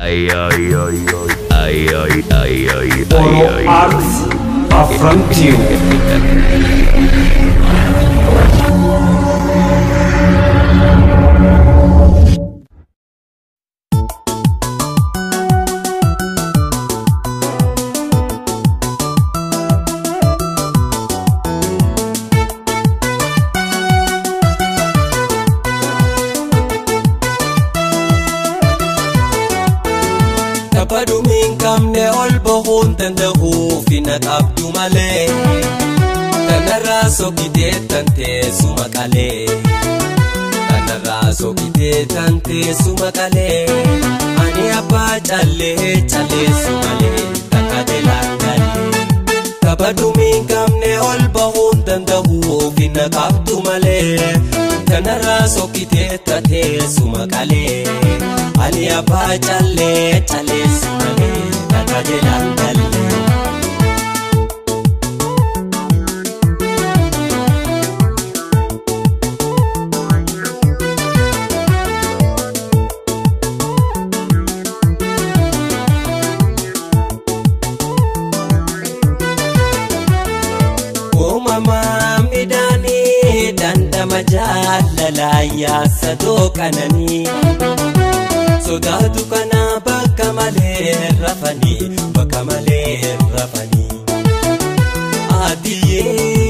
Oro Arts affront you. Padumin kamne ol bahun tandahu finak abdu male tanara sokite tante sumakale tanara sokite tante sumakale ani apa chale chale sumale takadela ngale padumin kamne ol bahun tandahu finak abdu male tanara sokite tante sumakale ani apa chale chale sumale takadela ngale oh mama midani danda majalala ya sadokanani Sodatu kana baka male rafani Adiye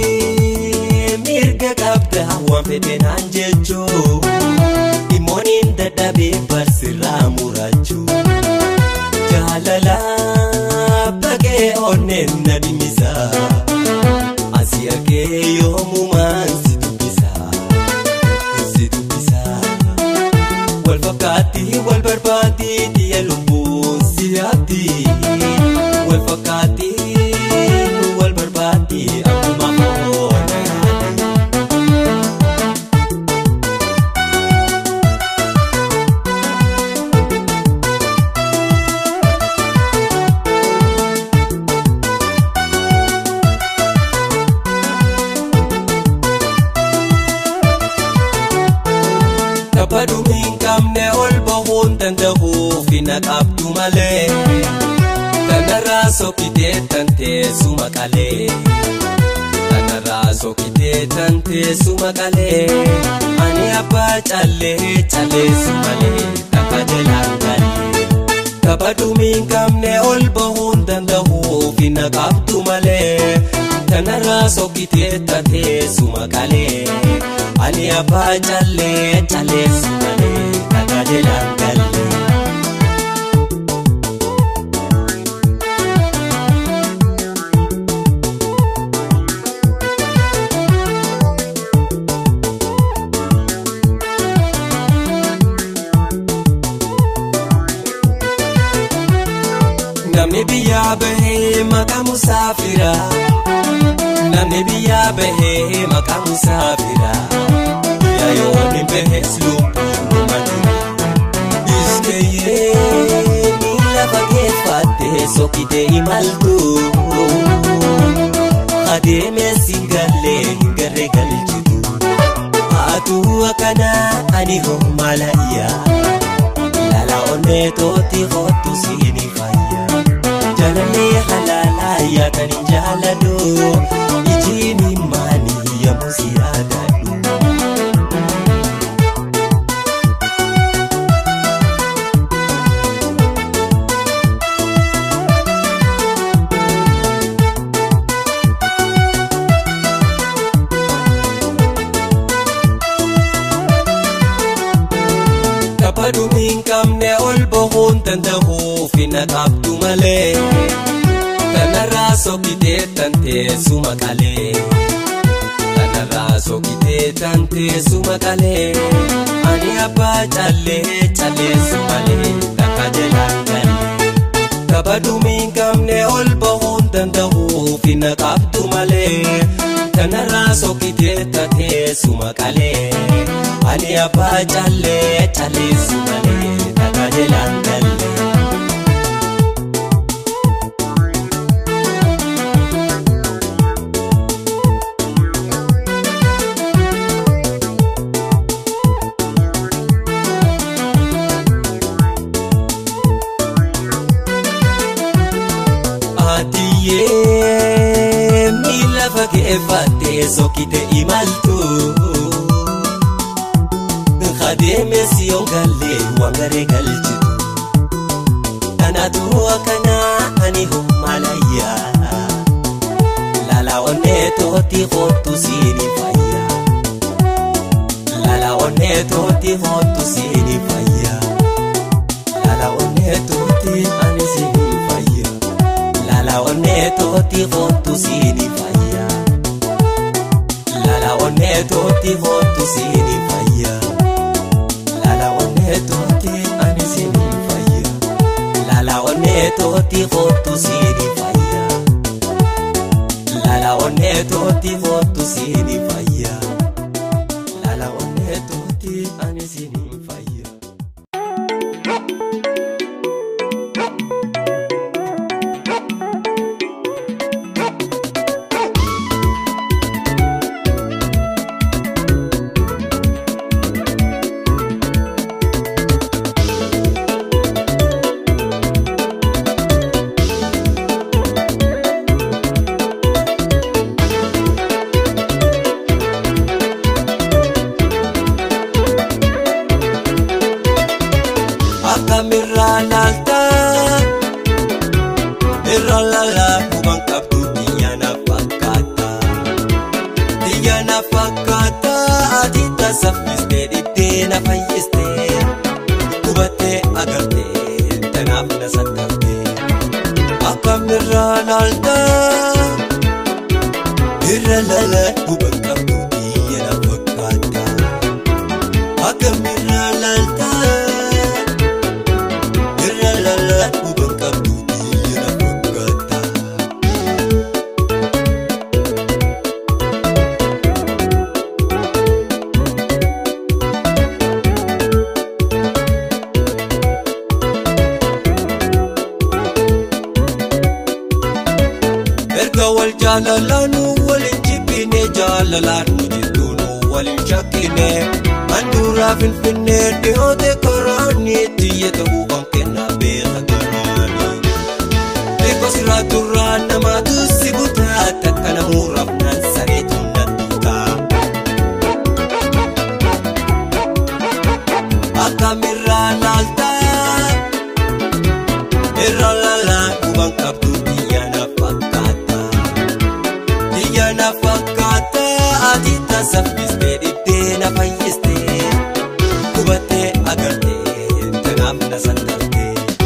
mirga kabda hawa feten anjecho Imonin dadabe barsira muracho Jalala bage onen nadimisa Asia ke yomuman والفكاتي والبرباتي دي البوسياتي والفكاتي والبرباتي أبو مخون Padumin kamne ol bahun tandahu finak abdu male tanara sokite tante sumakale tanara sokite tante sumakale ani apa chale chale sumale takadela ngale padumin kamne ol bahun tandahu finak abdu male tanara sokite tante sumakale ani apa chale chale sumale takadela ngale namni biya bahe maka musafira namni biya bahe maka musafira yo ni beheslu madina iskeye ni la bagefate sokite imaltu ademe singale ngare galchitu atu akana ani malaya lala one toti hotu sini faya janani halala ya tani jaladu ijini mani ya musiyada Padumin kamne ol bahun tandahu finak abdu male tanara sokite tante sumakale tanara sokite tante sumakale ani apa chale chale sumale takadela ngale padumin kamne ol bahun tandahu finak abdu male tanara sokite tante sumakale ani apa chale chale sumale takadela ngale Biyyee miila fageeffattee sokkite imaltu Kadeeme siyoon gallee waan garee galchitu Kanaatu akkana ani hummalayyaa Lala onnee tooti hoottu siini fayyaa Lala onnee tooti hoottu siini fayyaa Lala onnee tooti ani siini fayyaa Lala onnee tooti hoottu siini fayyaa Lala onnee tooti hoottu siini fayyaa Lala onnee tooti ani siini fayyaa Lala onnee tooti hoottu siini fayyaa Lala onnee tooti hoottu siini fayyaa Lala onnee tooti ani siini fayyaa Jalalanu walin jibine jalalanu jidunu walin shakine Mandura finfinne deote karani tiyeta hubam kenna beha garani Eko siraturra namatu sibuta Takana murabnan saretu natuta Akamirra lalta Irra lala hubam kabdu tiyana fakata Tiyana fakata adita saffiste dibdee na fayyiste Kubattee agartee tanaaf na sandalte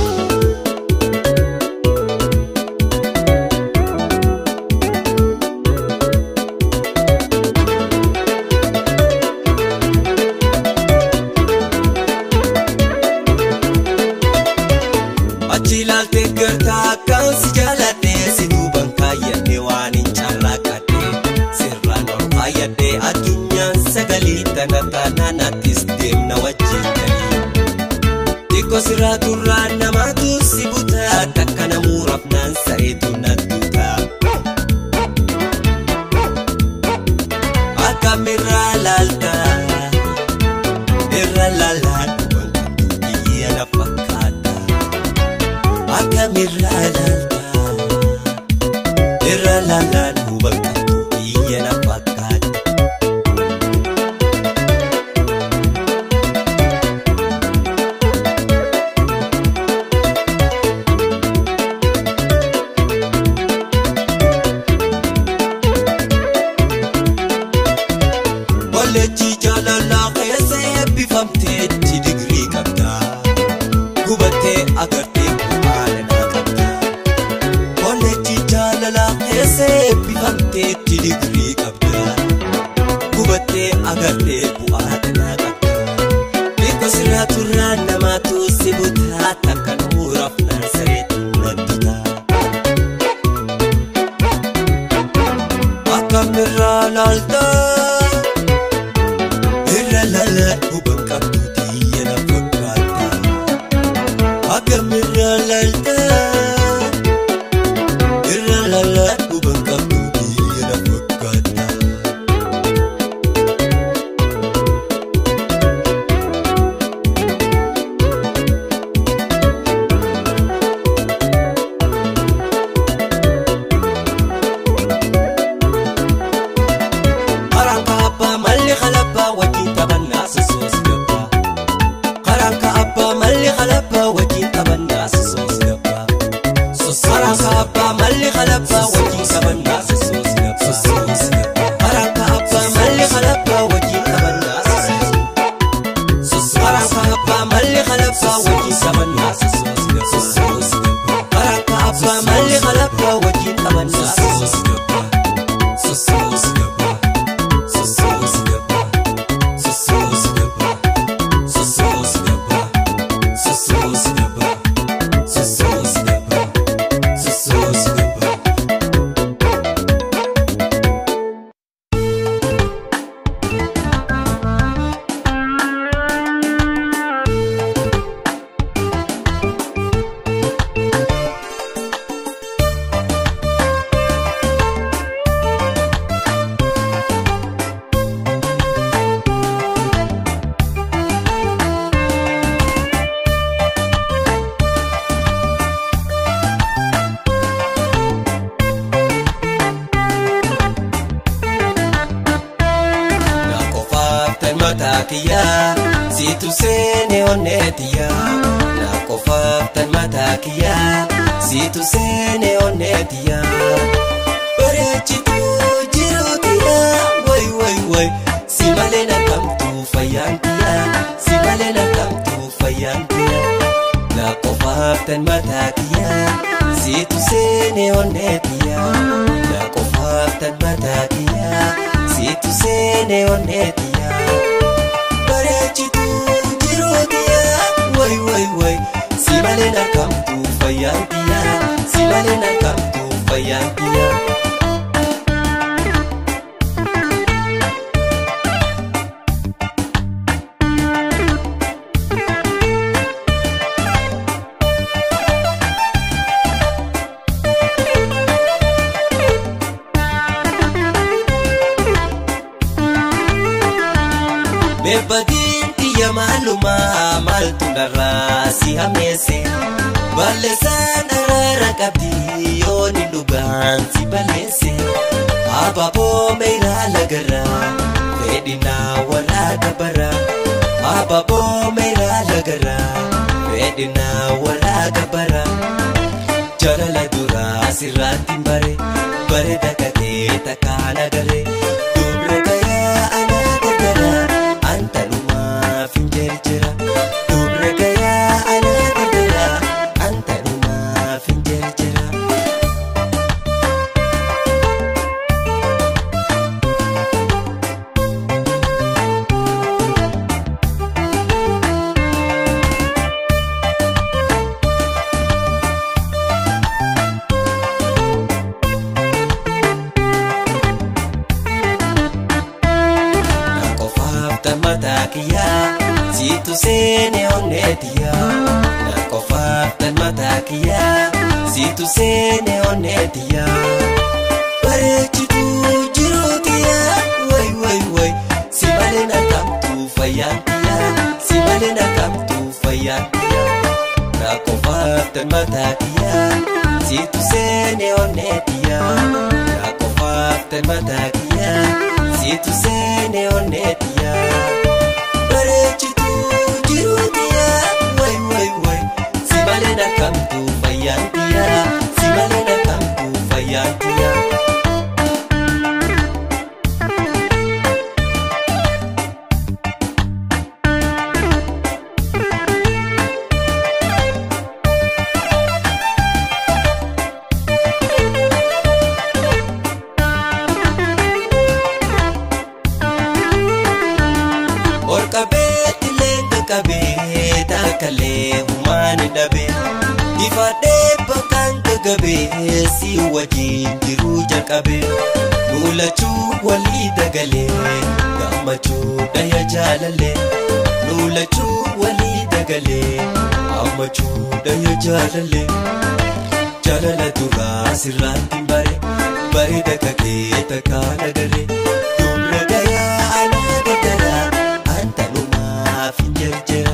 Achi ilaaltee gartaa akkaan si jaaladhee si duuban kaayyadhee waan hin carraaqadhee sirraan ol kaayyadhee addunyaan sagalii tana taanaanattis deemna wajjin galii xiqqoo sirraaturraa namaatu si butaa takka namuuraaf naan sareetu nattuutaa akkamirraa laaltaa irra laalaa dhuban qabdu biyya na fakkaata Akamirra lalta Irra lala dhuban qabdu biyya na fakkaata Wallechi jaalalaa keessa eebbifamteetti digrii qabda Gubattee agartee bu'aala na qabda Wallechi jaalalaa keessa eebbifamteetti digrii qabda Gubattee agartee bu'aala na qabda Xiqqoo sirraaturraa namaatu si butaa takka namuuraaf naan sareetu nattutaa Akkamirraa laaltaa Irra lala dhuban qabdu tiyya na fakkaata Akkamirra lalta Irra lala dhuban qabdu tiyya na fakkaata qabannaa sosoos gabaa Haraka abbaa malli kalabbaa wajjin qabannaa sosoos gabaa Haraka abbaa malli kalabbaa wajjin qabannaa sosoos Haraka abbaa malli kalabbaa wajjin qabannaa sosoos Haraka abbaa malli kalabbaa wajjin qabannaa sosoos Situ sene onetia na kofaftan matakia situ sene onetia Barechitu jirutia way simalena kamtu fayantia simalena kamtu fayantia na kofaftan matakia situ sene onetia na kofaftan matakia situ sene onetia Barechitu jirutia way simalena kamtu fayantia simalena kamtu fayantia Mebadin tiya maluma maltu narasi hamese Balesan arara kabdi yoni lugan si balese Abapo meira lagara Fedina wala gabara Abapo meira lagara Fedina wala gabara Jalala dura siratin bare Bare dakate takana gare Dubre gaya ana gagara Antanuma finjerjera Dubre gaya ana gagara Antanuma finjerjera Situ sene onetia na kofaftan matakia situ sene onetia Barechitu jirutia way simalena kamtu fayantia simalena kamtu fayantia na kofaftan matakia situ sene onetia na kofaftan matakia situ sene onetia Barechitu jirutia way simalena kamtu fayantia simalena kamtu fayantia Takale humani dabe Ifade bakan gabe si wajin jiru jakabe Nulachu wali dagale Gamachu daya jalale Nulachu wali dagale Amachu daya jalale Jalala dura siratin bare Bare dakake takana gare Dumra gaya ana gagara Antanuma finjerjera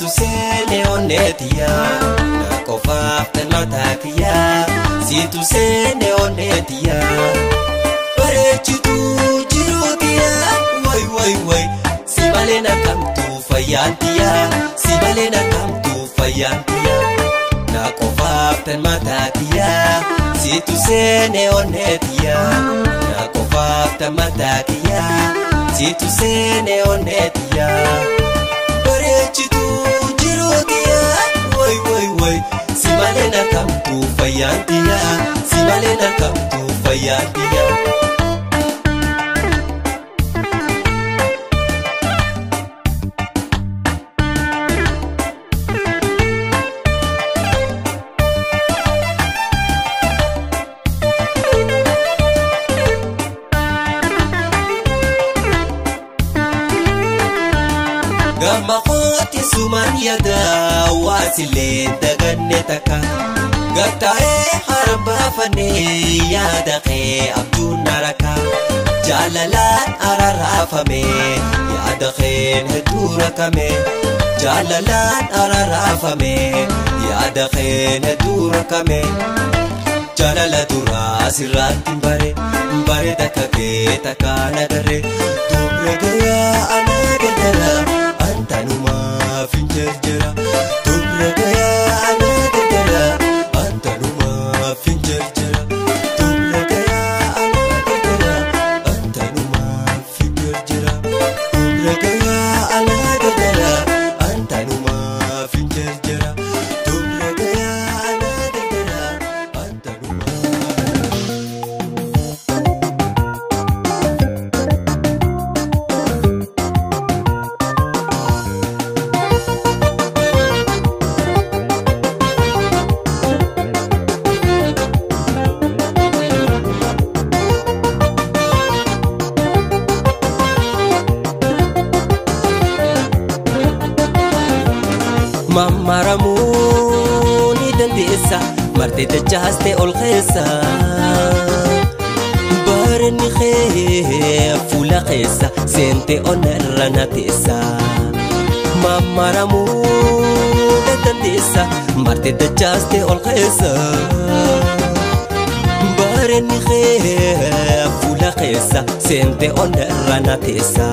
tu sene onetia na kofaaf tanmatakia si tu sene onetia barechitu jirutia wai si balena kamtu fayantia si balena kamtu fayantia na kofaaf tanmatakia si tu sene onetia na kofaaf tanmatakia si tu sene onetia barechitu jirutia wai si balena kamtu fayantia si balena kamtu fayantia Gamakoti suman yada wasile daganne taka gatae harbafane yada ke abdun naraka jalalan ararafame yada khen hedurakame jalalan ararafame yada khen hedurakame jalala dura siratin bare takake takana dare tumre gaya anagadara antanuma finjerjera tumre gaya anagadara antanuma finjerjera tumre gaya anagadara antanuma finjerjera tumre gaya anagadara antanuma finjerjera tumre gaya anagadara antanuma Mamaramu ni dandesa marte dachaste ol khesa barni khe fula khesa sente onerana tesa Mamaramu ni dandesa marte dachaste ol khesa barni khe fula khesa sente onerana tesa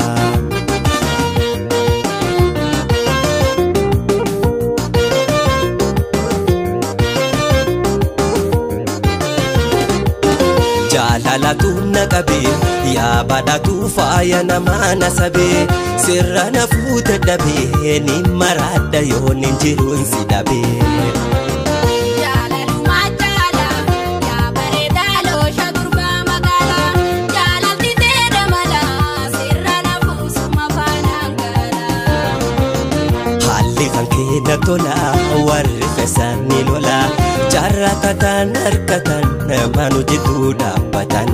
Jalalatu nakabe ya badatu faya na mana sabe sirrana futa dabe ni marada yo ninjiru insidabe Jalalu majala ya bareda lo shadurba magala jalalti tere mala sirrana fusu mafanangala Halli kanke na tola warri fesani lola jarrakatan harkatan manu jitu dapatan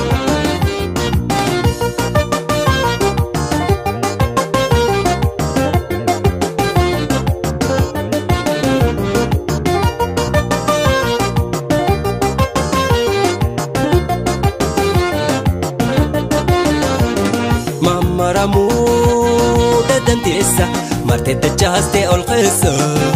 Mamaramu dadantesa marte dachaste ol khesa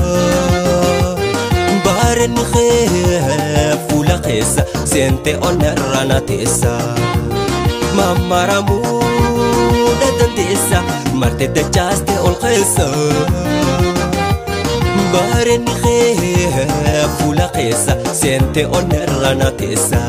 barn khef fula khesa sente onerana tesa Mamaramu dadantesa marte dachaste ol khesa barn khef fula khesa sente onerana tesa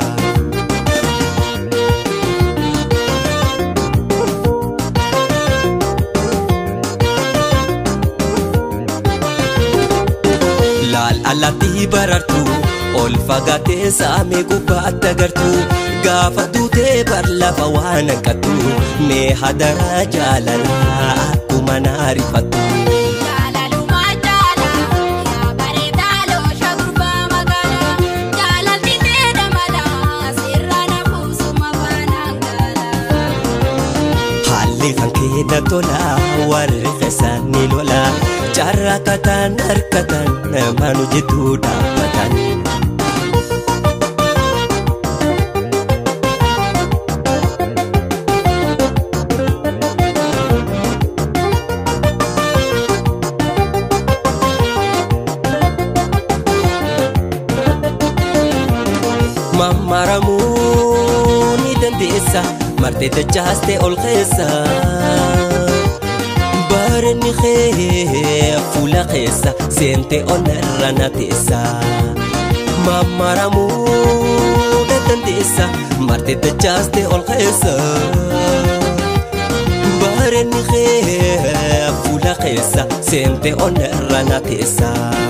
Alati barartu ol fagate saame gubbatti agartu gaafa duute barlafa waan akkattu mee hadara jaalala akkuma naarifattu Jalalu majala ya bareda lo shadurba magala jalalti tere mala sirrana fusu mafanangala haalli kan keenya tola warri keessanii lola jarrakatan harkatan manu jitu dapatan Mammaramuu ni dandeessa martee dachaaste ol keessa bareedni kee fuula keessa seente onarra na teessa Mammaramuu ni dandeessa martee dachaaste ol keessa bareedni kee fuula keessa seente onarra na teessa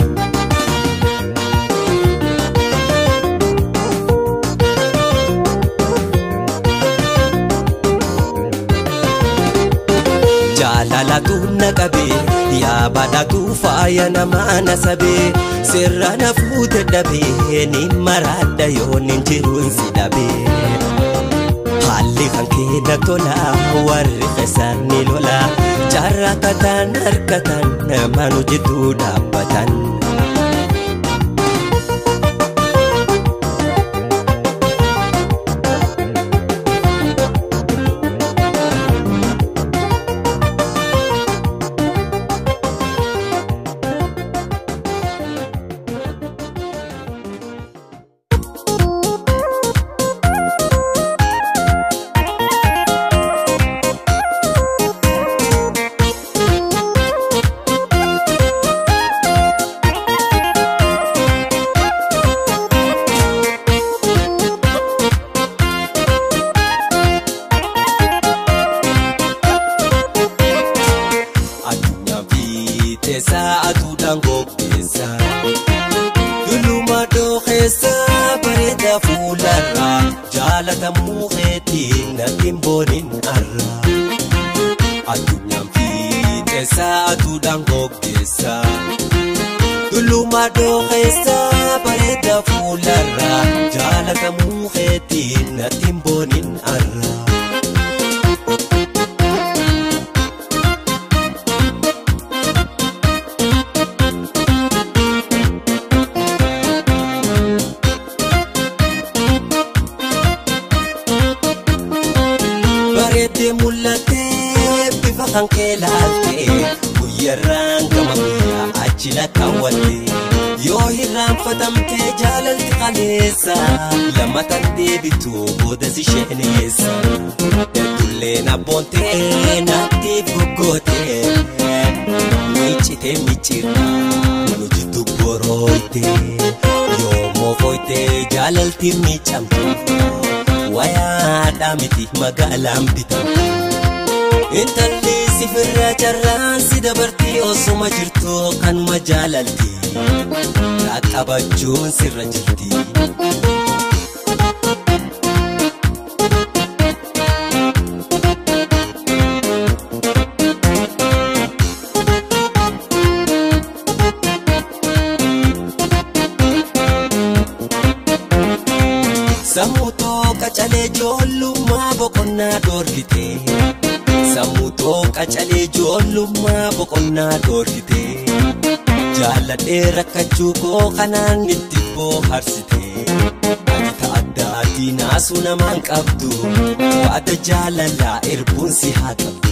Jaalalatu naqabe yaa badhatu faaya namaa nasabe sirra na fuute dhabe ni maraadha yoon hin jiruun si dhabe haalli kan kee na tola warri keessan ni lola jaarrakatan harkatan manu jidduu dhaabbatan Atu dango pesa Duluma do khesa bareda fulara Jalata mukheti na timbonin arra Atu nyamfi tesa atu dango pesa Duluma do khesa bareda fulara Jalata mukheti na timbonin arra Mulate bifa kan keelalte guyyaarraan gama biyya achila kaawwatte yoo hirraanfatamte jaalalti qaleessa lammatan deebitu booda si sheeneessa tulleen abboontee naatti goggoote miicite miicirra nujitu borooyte yoo moofoyte jaalalti miicamtu Waya damiti magalaan bitamtu Intalli sifirra jarraan si dabarti osuma jirtu kanuma jaalalti Qaqqabachuun sirra jirti Samuto kachale jollummaa boqonnaa dhoorkite Samuto kachale jollummaa boqonnaa dhoorkite Jaaladhee rakkachuu koo kanaan itti booharsite Ajita addaatii naasuu namaan qabdu Waada jaalalaa erbuun si haa qabdu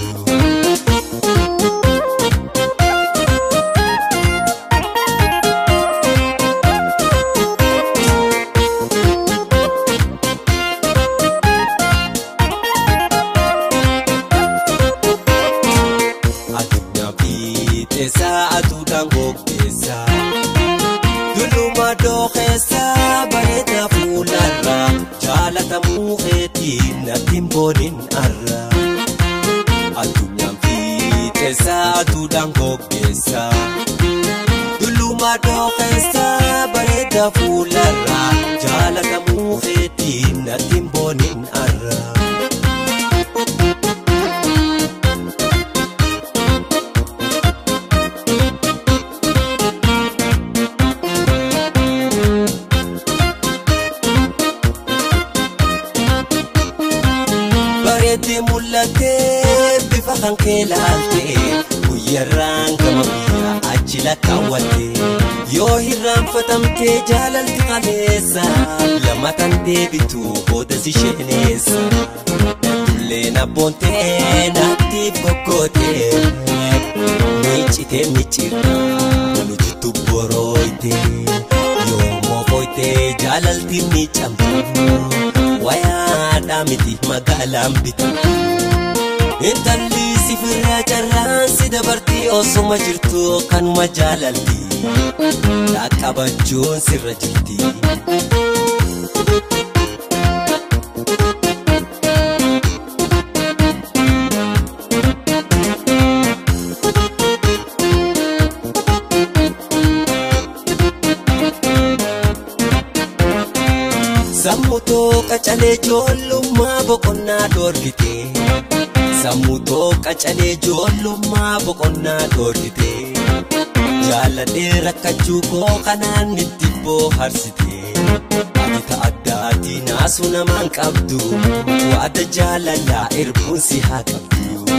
Atu dango pesa Duluma do khesa bareda fulara Jalata mukheti na timbonin arra Atu nyamfi tesa atu dango pesa Duluma do khesa bareda fulara Jalata mukheti na timbonin arra Mulate bifa kan keelalte guyyaarraan gama biyya achila kaawwatte yoo hirraanfatamte jaalalti qaleessa lammatan deebitu booda si sheeneessa tulleen abboontee naatti goggoote miicite miicirra nujitu borooyte yoo moofoyte jaalaltiin ni camtu wayaadhaa miti magaalaan bitu intalli sifirraa carraan si dabartii osuma jirtu kanuma jaalalti dhaqqabachuun sirra jirti. Sammuto qacalee ijoollummaa boqonnaa dhoorgite Sammuto qacalee ijoollummaa boqonnaa dhoorgite jaaladhee rakkachuu koo kanaan itti booharsite ati ta'addaati naasu namaan qabdu waada jaalalaa erbuun si haa qabdu.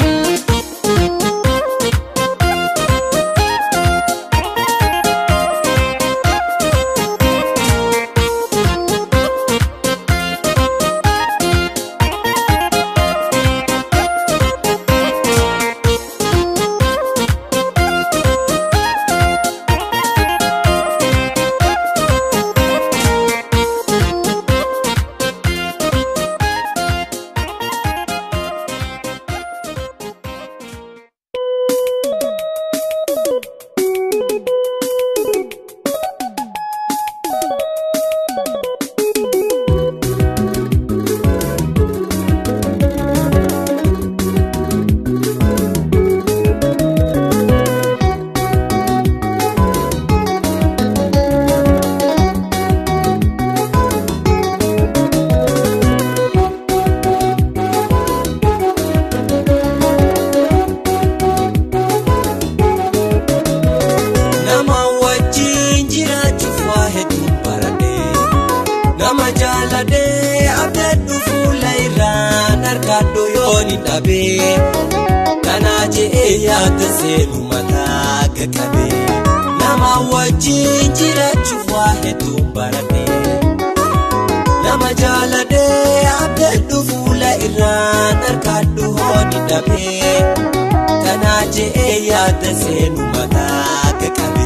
Kanaaje yaada seenu mataa gagabe nama wajjin jiraachuuf waa hedduu barate nama jaalade abdadhu fuula irraan harkadhu hooni dhabe kanaaje yaada seenu mataa gagabe.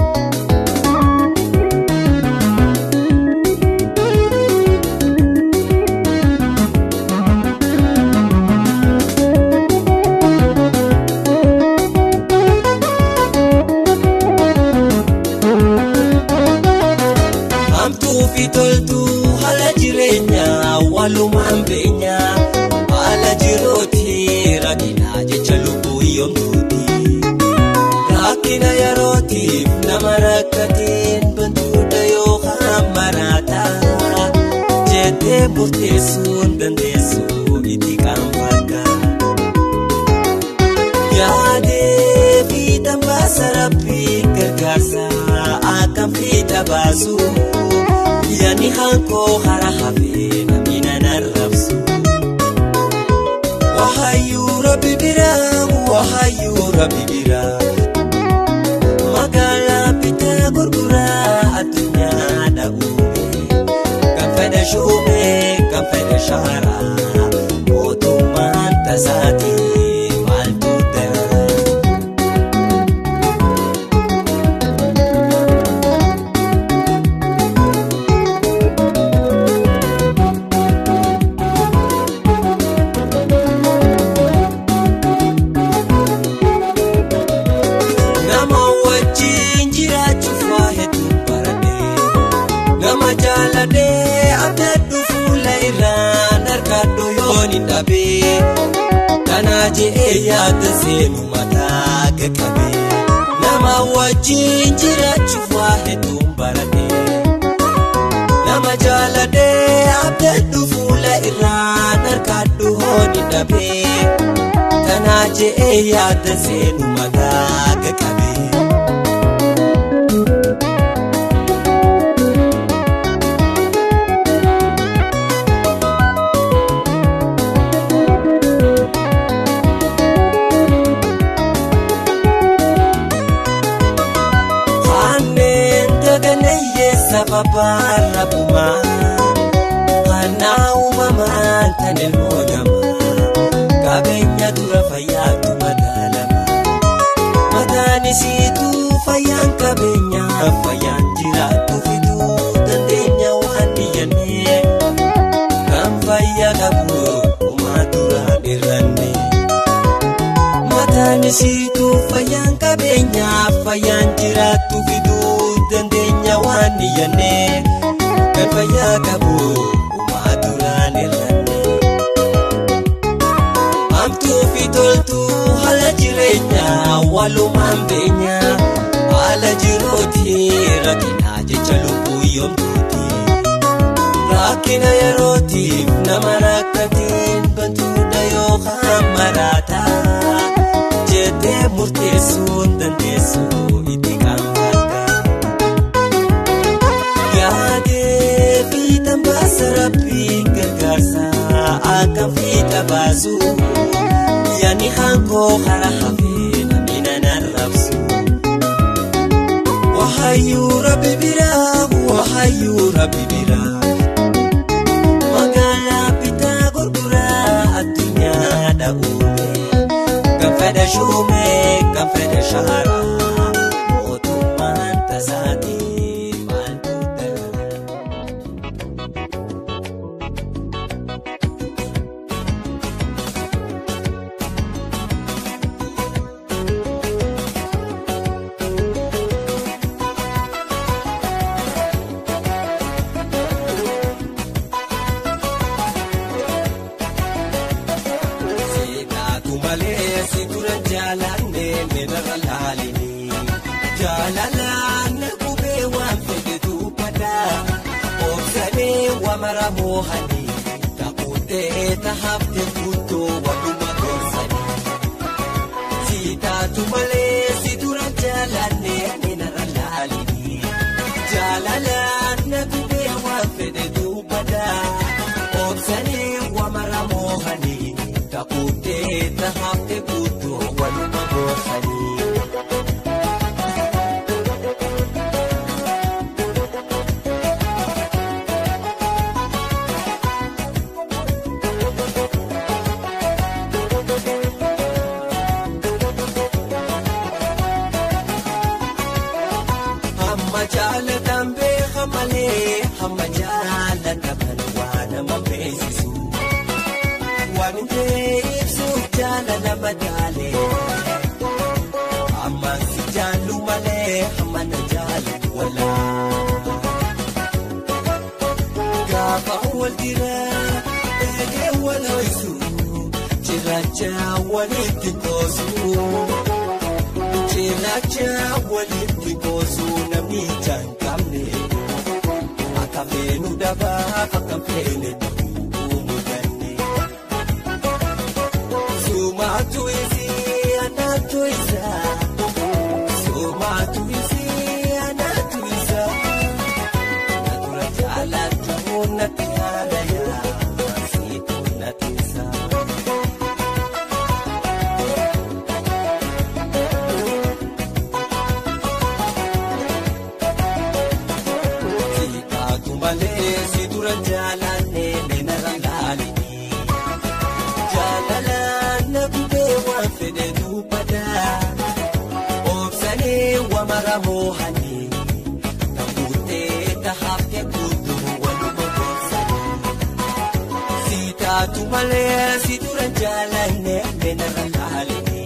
Toltu hala jireenya walumaan beenya hala jirooti rakkina jecha lubbuu yoomtuuti rakkina yerootiif nama rakkateen bantuudha yookaan maraata jettee murteessuun dandeessu itti qaanfakka yaadee fiixan baasa rabbii gargaarsa akkam fiixa baasu. Yani hanko hara hafe namina narrabsu wahayu rabbi bira magala pita gurgura adunya da ume kafada shume kafada shahara otuman tasati maltuda. Kanaaje yaada seenu mataa gagabe nama wajjin jiraachuuf waa hedduu barate nama jaalade abdadhu fuula irraan harkadhu hooni dhabe kanaaje yaada seenu mataa gagabe. Sababara buma kana umaman tanil modama kabenya dura fayatu madalama madani situ fayan kabenya fayan jiratu fidu dandenya keenyaaf fayyaan jiraattu fiduu dandeenya waan niyyannee kan fayyaa qabu uumaa duraan irranne hamtuu fi toltuu haala jireenyaa walumaan beenya haala jiruuti rakkinaa jecha lubbuu yoomtuuti rakkina yerootiif nama rakkateen bantuudha yookaan maraataa jettee murteessuun dandeessuu itti qaanfadha yaadee fiixan baasa rabbiin gargaarsa akka fiixa baasu yaani hankoo hara hafee namina narrabsu wahayyuu rabbi biraa wahayyuu rabbi biraa magaalaa bitaa gurguraa addunyaa dha'uume Fede shume, kan fede shahara, otuman tasati maltuda. Mohani takute tahapte kuto waduma gorsani sita tumale situran jalane ninaralalini jalalan kube wafede dubada obsani wamara mohani takute tahapte kuto waduma gorsani Madale Aman si jalu male Hamana jalu wala Gapa wal dira Ege wala isu Chiracha waliti kosu Chiracha waliti kosu Nami jankamne Akafenu daba Akafenu Sumatu isi anatu isa Sumatu isi anatu isa Natura jala tuhuna tiada ya Situ natisa Sita tumbale situra jala nene naralali Fede dupada obsane wamara mohani takute tahapte kudu waluma gorsani sita tumale situran jalane menaralini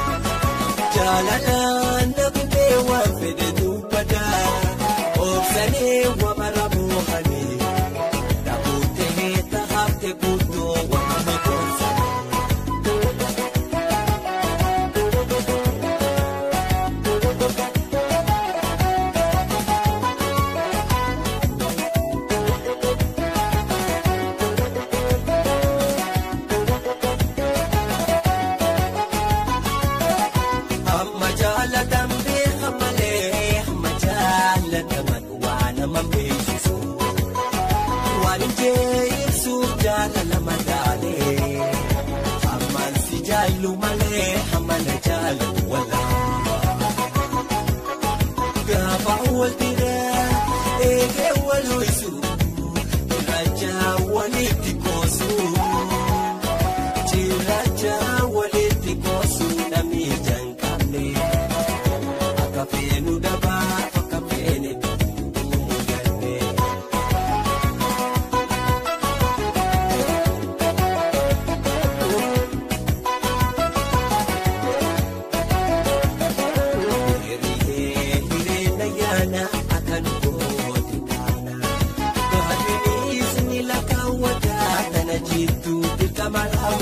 jalana kube wa fede dupada obsane wamara mohani takute tahapte kudu waluma gorsani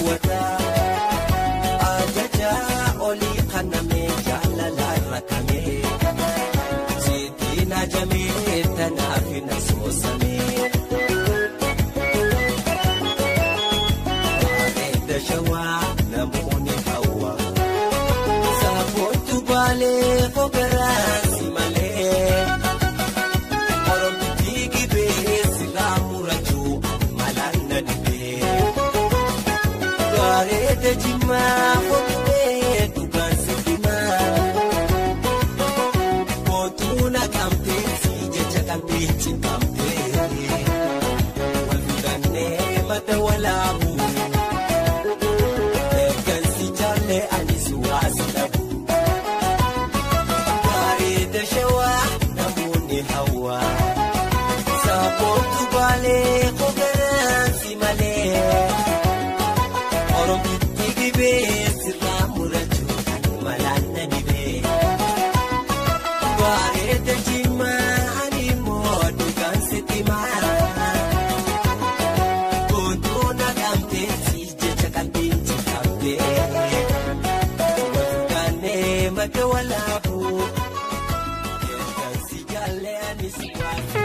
raawwata ajaja olii kanamee jaalala rakamee sitiin ajamee tanaaf hin asoosamee bareeda shawaa namoonni hawwa saafootu baalee fogaraasi malee oromtii gibee silaa murachuu malaan na dhibee bareeda jimaa fokkee dhugaan sibimaa kootuu na kamtee si jecha qalbii cimamtee wal fudhannee mata walaabu eeggansi jaallee anis waasi dhabu bareeda shawaa namoonni hawwa saapootu baalee fogaraansi malee oromtitti gibee sirraa murachuu malaan na dhibee bareeda jimaa ani immoo dhugaan sitimaa kootuu na kamtee si jecha qalbiin cimamtee wal fudhannee mata walaabu eeggansi jaallee anis waasi.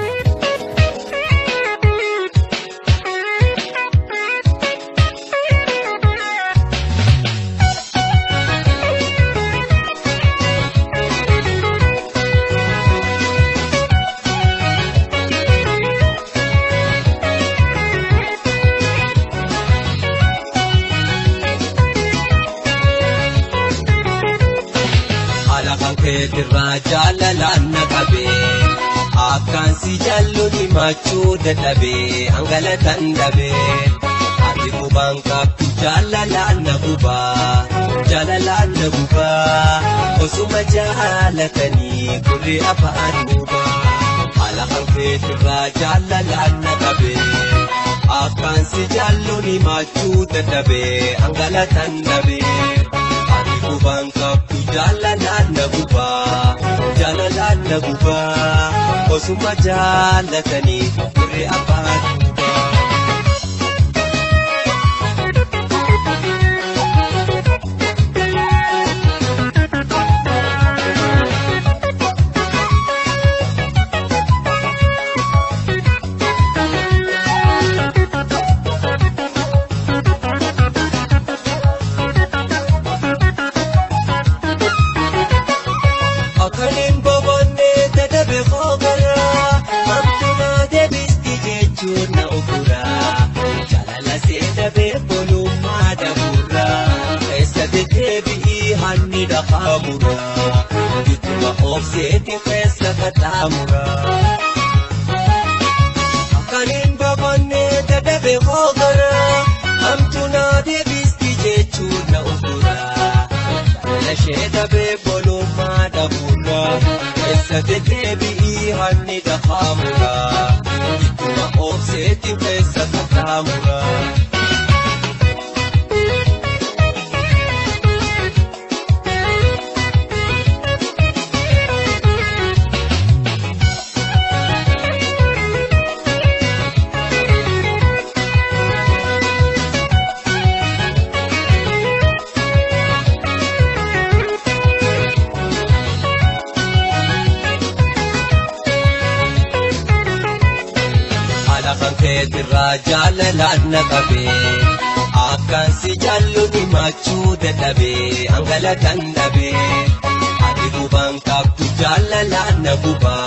Keetirraa jaalalaan na qabee akkaan si jaalluun himachuu dadhabee hangalatan dhabee ati qubaan qabdu jaalalaan na gubaa osuma jaalatanii gurri afaan gubaa haala kan keetirraa jaalalaan na qabee akkaan si jaalluun himachuu dadhabee hangalatan dhabee ati qubaan qabdu jaalalaan na gubaa osuma jaalatanii gurri afaan gubaa. Akaliin boboonnee dadhabe hoogaraa hamtumaa deebisti jechuun na oguraa jaalala seedhabee bolummaa dabuuraa keessa deddeebi'ii hanni dhaqaamuraa gidduma obseeti keessa qaxaamuraa. Akaliin boboonnee dadhabe hoogaraa hamtumaa deebisti jechuun na oguraa jaalala seedhabee bolummaa dabuuraa keessa deddeebi'ii hanni dhaqaamuraa gidduma obseeti keessa qaxaamuraa. Kan keetirraa jaalalaan na qabee akkaan si jaalluun himachuu dadhabee hangalatan dhabee ati qubaan qabdu jaalalaan na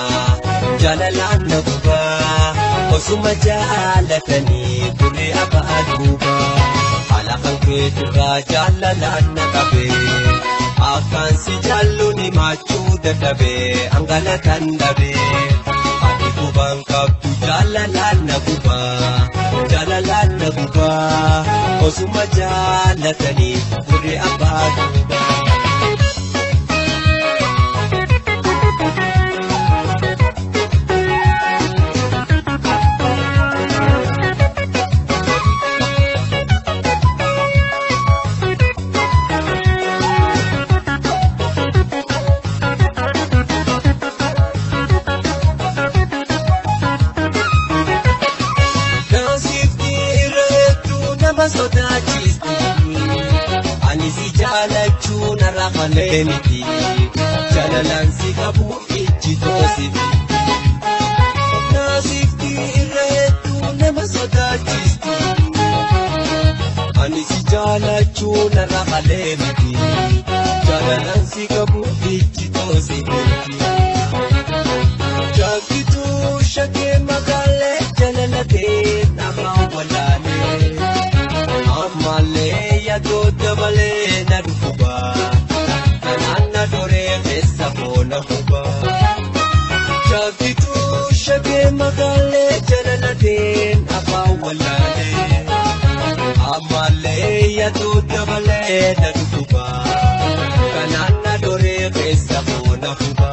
gubaa osuma jaalatanii gurri afaan gubaa haala kan keetirraa jaalalaan na qabee akkaan si jaalluun himachuu dadhabee hangalatan dhabee ati qubaan qabdu jaalalaan na gubaa osuma jaalatanii gurri afaan gubaa. nama sodaachisti Halemiti, jalalansi kabu ichi tositi. Nasifti irreetu nama sodaachisti. Ani si jaalachuu narra halemiti, jalalansi kabu ichi tositi. Jaakitu shakee magaalee jalalatee nama walaalee. Ammalee yaadota malee na dhufubaa. Anna dore essa bona huba Chakitu shage magale jalalade aba walale Amale ya to dabale na duba Kananna dore essa bona huba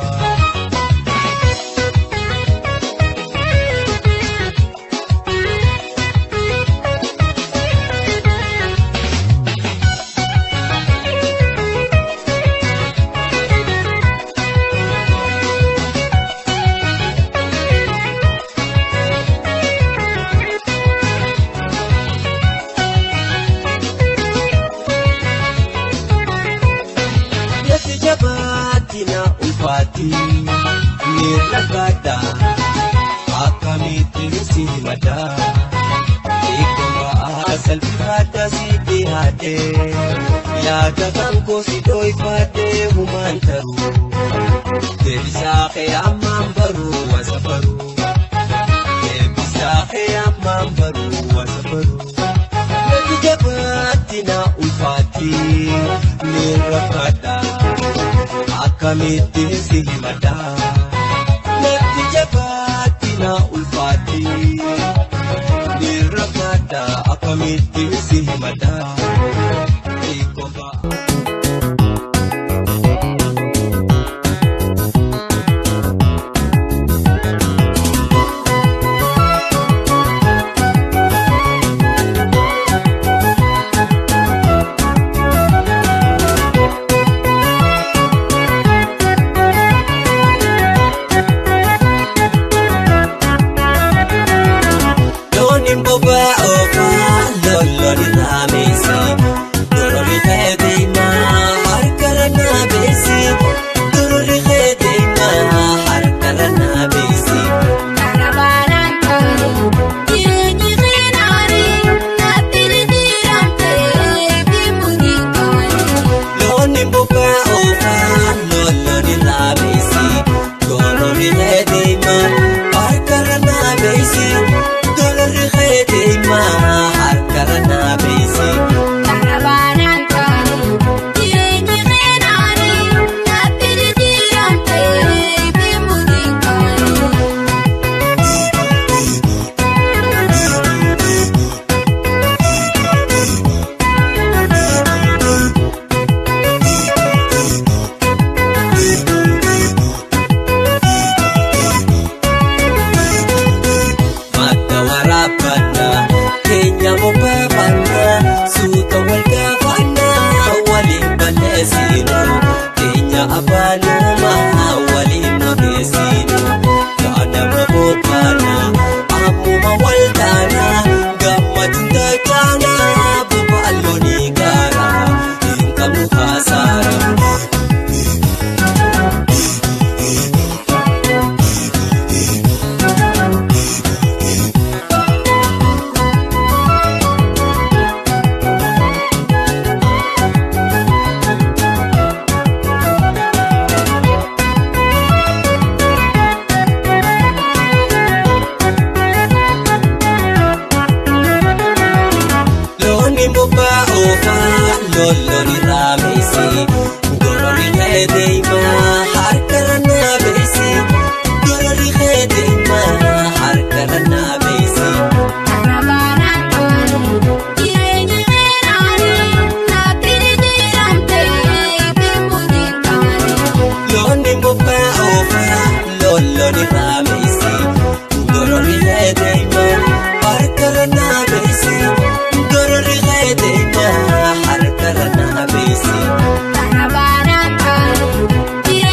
Niragada akamiti simada ikoma asal pirata si hade yaada kanko si doi pade humantaru terisa ke amambaru wasafaru terisa ke amambaru wasafaru najibatina ulfati niragada akamiti simada Natijabatina ulfati Niragada akamiti simada Ikoba Bisi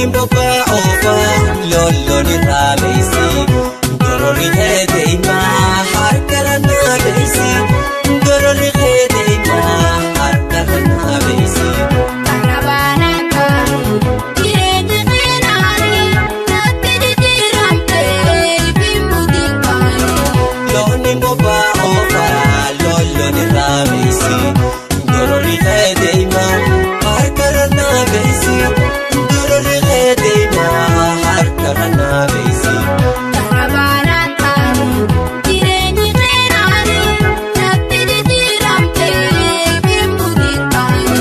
Looni boba ofa loloni rabeisi Gorori hede ima harkarana beisi Gorori hede ima harkarana beisi Karavana kari Jireenyi qeenaani Natti jijjiiramte Bimbuti kaani Looni boba ofa loloni rabeisi Gorori hede ima harkarana beisi Gorori hede ima harkarana beisi Karavana kari Jireenyi qeenaani Natti jijjiiramte Bimbuti kaani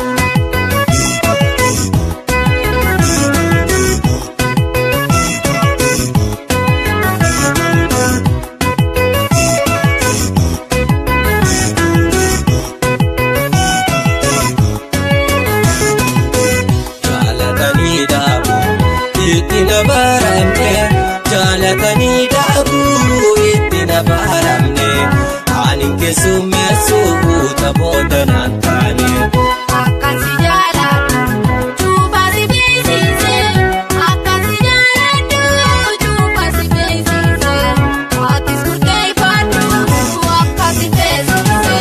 Jaalatanii dhaabu itti na baramne Jaalatanii dhaabu itti na baramne Ani keessummeessu taphoota naan taane Akkasi jaaladhu cuuphasi beeksise Akkasi jaaladhu cuuphasi beeksise Atis murteeffadhu akkasi teessise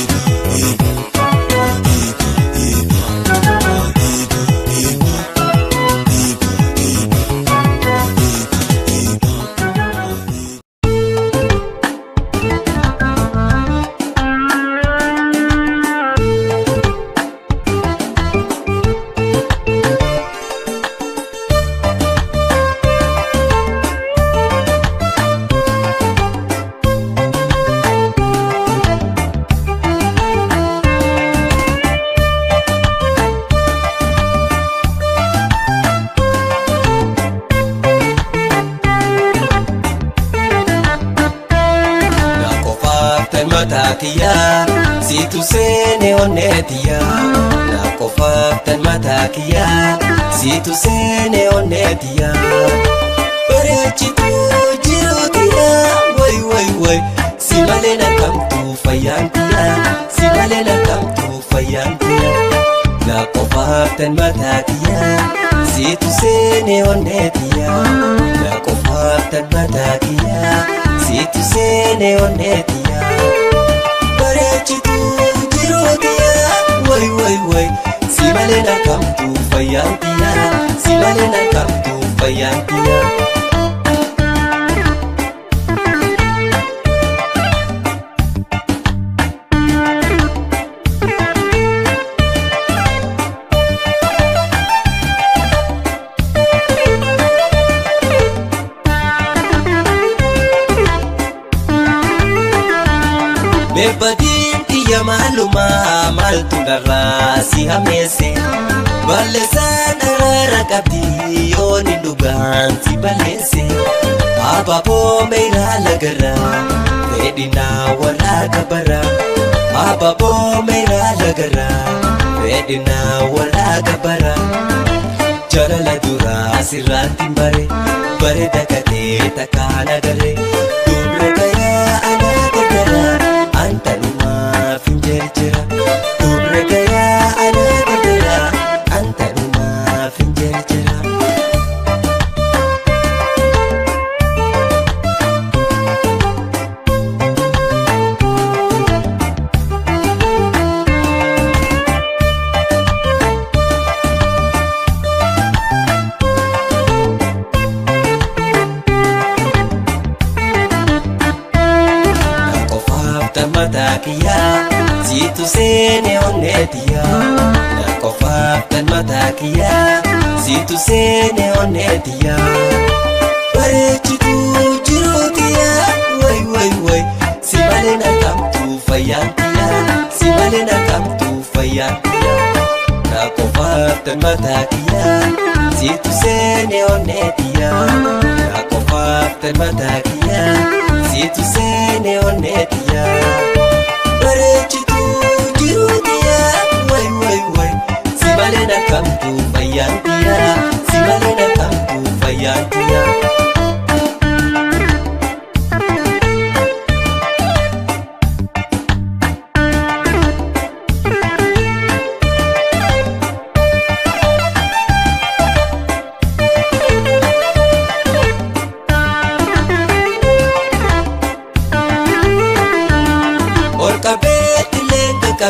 Na qofaaftan mataakiyya siitu seene onneetiyya Na qofaaftan mataakiyya siitu seene onneetiyya Bareechituu jiruutiyya way way way si malee na kamtuu fayyaantiyya si malee na kamtuu fayyaantiyya Na qofaaftan mataakiyya siitu seene onneetiyya Na qofaaftan mataakiyya siitu seene onneetiyya Bareechituu jiruutiyya way way way si malee na kamtuu fayyaantiyya si malee na kamtuu fayyaantiyya Mebbadiin xiyya maalumaa maaltu dharraa si hameesse Balleessaan araara qabdi yooni dhugaan si balleesse Abaaboo meeraa lagarraa fedhinaa warraa gabarraa Abaaboo meeraa lagarraa fedhinaa warraa gabarraa Jalala duraa sirraatti bare bareeda gatee takkaan agarre Dubre gayaa anaa gargaraa Antanumaaf hin jirjira Dubre gayaa anaa gargaraa Antanumaaf hin jirjira Na qofaaftan mataakiyya siitu seene onneetiyya Na qofaaftan mataakiyya siitu seene onneetiyya Bareechituu jiruutiyya way way way si malee na kamtuu fayyaantiyya si malee na kamtuu fayyaantiyya Na qofaaftan mataakiyya siitu seene onneetiyya Na qofaaftan mataakiyya siitu seene onneetiyya Bareechituu jiruutiyya way way way si malee na kamtuu fayyaantiyya si malee na kamtuu fayyaantiyya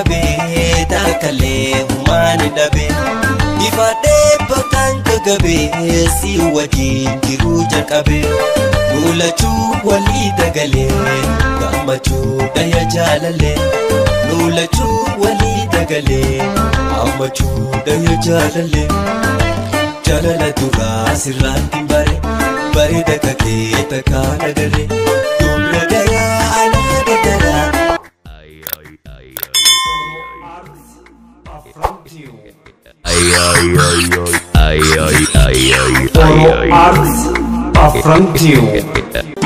qabee taakalee humaan dhabee ifaadhee bakkaan gagabee si wajjin jiruu jalqabee lulachuu walii dagalee gammachuu dhaya jaalalee lulachuu walii dagalee gammachuu dhaya jaalalee jaalala duraa sirraatti bare dakakee takkaan agarree dumra garaa anaa gadaraa. Oro Arts affront you.